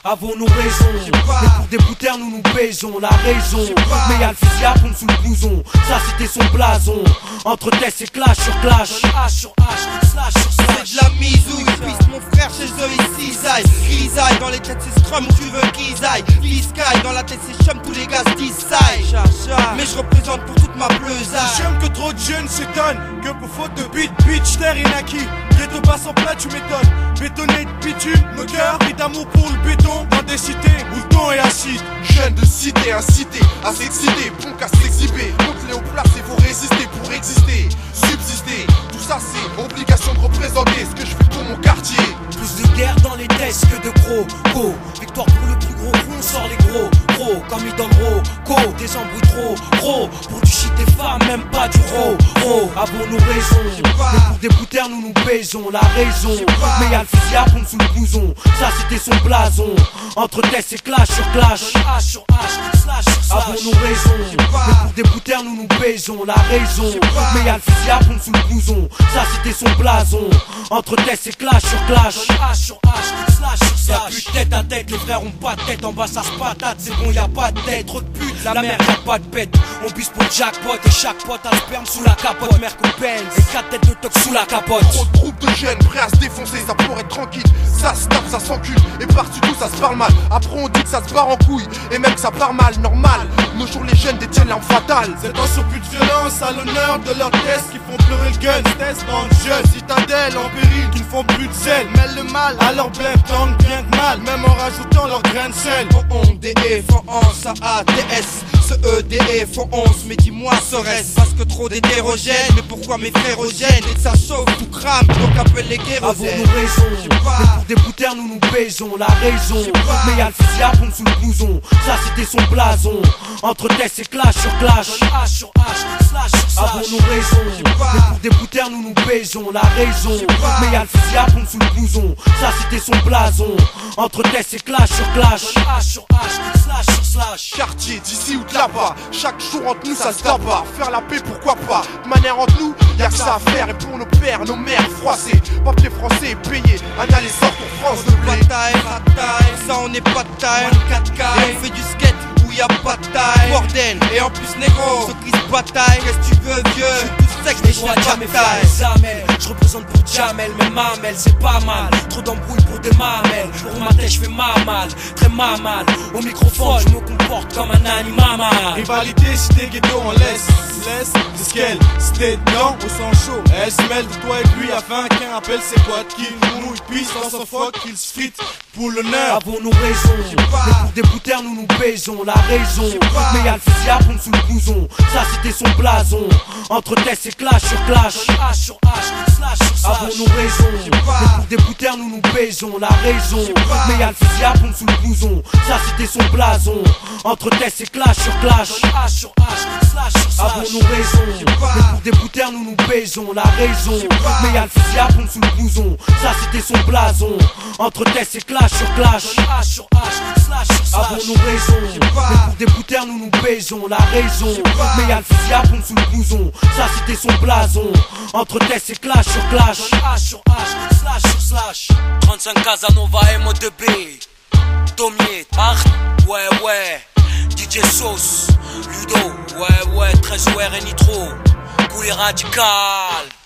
Avons-nous raison? Mais pour des bouteurs nous nous baisons, la raison. Mais y'a le fusil à pompe sous le blouson, sa cité son blason. Entre test et clash sur clash, H sur H, slash sur slash. C'est de la misouille, piste mon frère chez Zoé Cisaille. Grisaille, dans les têtes c'est Scrum où tu veux qu'ils aillent. Sky, dans la tête c'est chum, tous les gars se dissaillent. Mais je représente pour toute ma bleusaille. J'aime que trop de jeunes s'étonnent, que pour faute de beat, bitch, terre inaki. Ghetto passe en plat, tu m'étonnes. Bétonné de bitume, nos cœurs, et d'amour pour le béton. Dans des cités où le ton est acide. Jeunes de cité, incité à s'exciter, bon qu'à s'exhiber. Monte-les aux places et faut résister pour exister, subsister. Tout ça c'est obligation de représenter ce que je fais pour mon quartier. Plus de guerre dans les tests que de gros go. Victoire pour le plus gros coup, on sort les gros comme ils donnent go. Des embrouilles trop pour du shit des femmes, même pas du ro. Avons-nous raison? Mais pour des bouteurs nous nous baisons, la raison. Mais y'a le fusil à pompe sous le blouson, sa cité son blason. Entre test et clash sur clash, H sur H, slash sur slash. Avons-nous raison? Mais pour des bouteurs nous nous baisons, la raison. Mais y'a le fusil à pompe sous le blouson, sa cité son blason. Entre test et clash sur clash, H sur H, slash sur slash. Y'a plus de tête à tête, les frères ont pas de tête. En bas ça se patate, c'est bon y'a pas de tête. Trop de pute, la merde y'a pas de bête. On bise pour le jackpot et chaque pote a le sperme sous la capote. Merco Benz et 4 têtes de tox sous la capote. Trop de groupes de jeunes prêts à se défoncer, ça pourrait être tranquille. Ça se tape, ça s'encule, et par-dessus tout ça se parle mal. Après on dit que ça se barre en couille, et même que ça part mal, normal. Nos jours les jeunes détiennent l'arme fatale. C'est un surplus de violence à l'honneur de leurs tests qui font pleurer le gun. Test dans le jeu, citadelle en péril, qui ne font plus de sel. Mêlent le mal à leur bled, tant bien que mal, même en rajoutant leur grain de sel. On DE font 11, ADS. Ce EDE font 11, mais dis-moi serait-ce parce que trop d'hétérogènes. Mais pourquoi mes frérogènes? Et ça chauffe, tout crame, donc appelle les kérosènes. Avons-nous raison? Mais pour des bouteurs nous nous baisons, la raison. Mais y'a le fusil à pompe sous le blouson, sa cité son blason. Entre test et clash sur clash, H sur H, slash sur slash. Avons-nous raison? Mais pour des bouteurs nous nous baisons, la raison. Mais y'a le fusil à pompe sous le blouson, sa cité son blason. Entre test et clash sur clash, H sur H, slash sur slash. Quartier d'ici ou de là-bas, chaque jour entre nous ça se tabac. Faire la paix pourquoi pas, de manière entre nous y'a que ça à faire. Et pour nos pères, nos mères froissées, papier français payé, un aller-sort pour France de blé. Bataille, ça on est pas de taille, 4K. Et on fait du skate où y'a pas de taille. Bordel, et en plus négro, ceux qui se bataillent. Qu'est-ce que tu veux vieux? Je suis tout sec, mais je fais jamais bataille. Je représente pour Jamel, mais Mamel c'est pas mal. Trop d'embrouilles pour des mamelles. Pour ma tête je fais mal, très mal. Au microphone je me comporte comme un animal. Rivalité, cité ghetto, on laisse c'est ce qu'elle, c'était dedans, au sang chaud. Elle se mêle de toi et lui afin qu'un appelle ses potes qui mouillent, puis sans son fuck, qu'ils se fritent pour l'honneur. Avons-nous raison? Mais pour des bouteurs nous nous baisons, la raison. Mais y'a le fusil à pompe sous le blouson, sa cité son blason. Entre test et clash sur clash, H sur H, slash sur slash. Avons-nous raison? Mais pour des bouteurs nous nous baisons, la raison. Mais y'a le fusil à pompe sous le blouson, sa cité son blason. Entre test et clash sur clash, H sur H, slash sur slash. Avons-nous raison? Mais pour des bouteurs nous nous baisons, la raison. Mais y'a le fusil à pompe sous le blouson, sa cité son blason. Entre test et clash sur clash, H sur H, slash sur slash. Avons-nous raison? Mais pour des bouteurs nous nous baisons, la raison. Mais y'a le fusil à pompe sous le blouson, sa cité son blason. Entre test et clash sur clash, H sur H, slash sur slash. 35 Casanova MO2B, Tomier, Art, ouais. DJ Sauce, Ludo, ouais, 13 OR et Nitro, Coulis Radical.